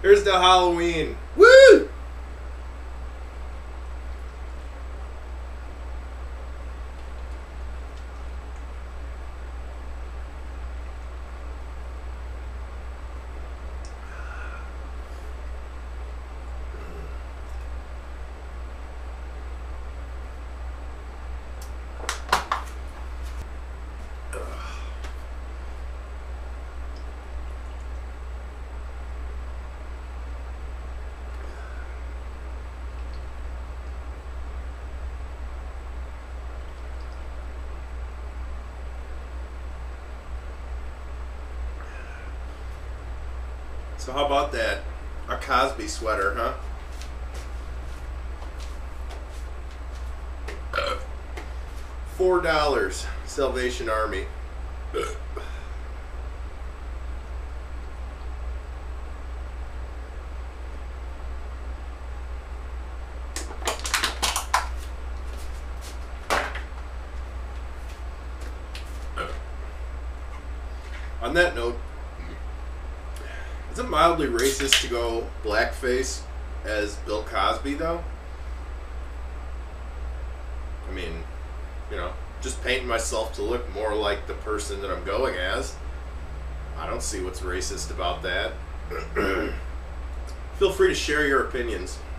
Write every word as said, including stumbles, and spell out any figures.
Here's the Halloween. Woo! So how about that? A Cosby sweater, huh? Four dollars. Salvation Army. On that note, is it mildly racist to go blackface as Bill Cosby, though? I mean, you know, just painting myself to look more like the person that I'm going as. I don't see what's racist about that. Feel free to share your opinions.